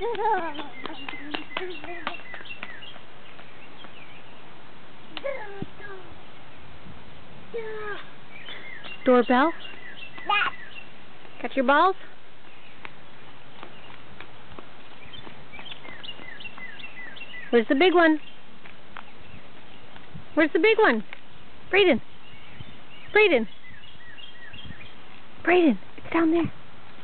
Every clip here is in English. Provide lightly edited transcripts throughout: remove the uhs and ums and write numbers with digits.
Doorbell? Got your balls? Where's the big one? Where's the big one? Brayden. Brayden. Brayden, it's down there.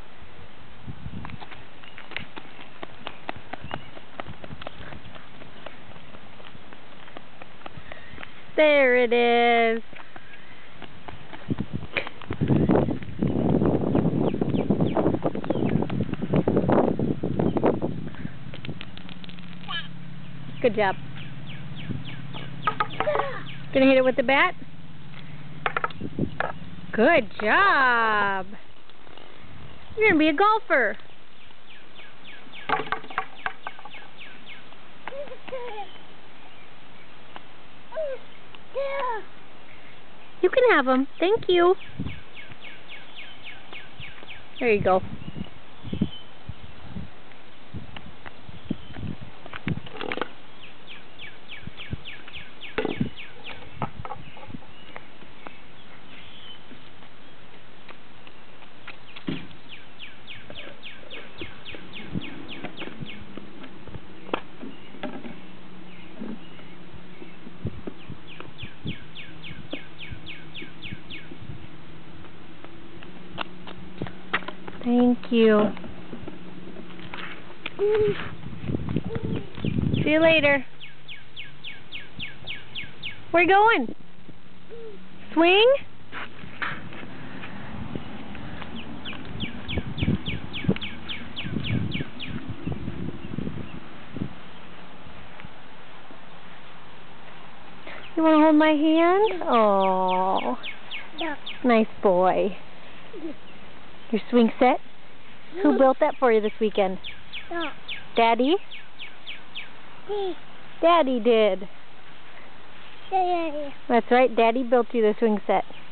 There it is. Good job. Gonna hit it with the bat? Good job. You're gonna be a golfer. You can have them. Thank you. There you go. Thank you. See you later. Where you going? Swing? You want to hold my hand? Oh, no. Nice boy. Your swing set? Who built that for you this weekend? No. Daddy? Daddy did. Daddy. That's right, Daddy built you the swing set.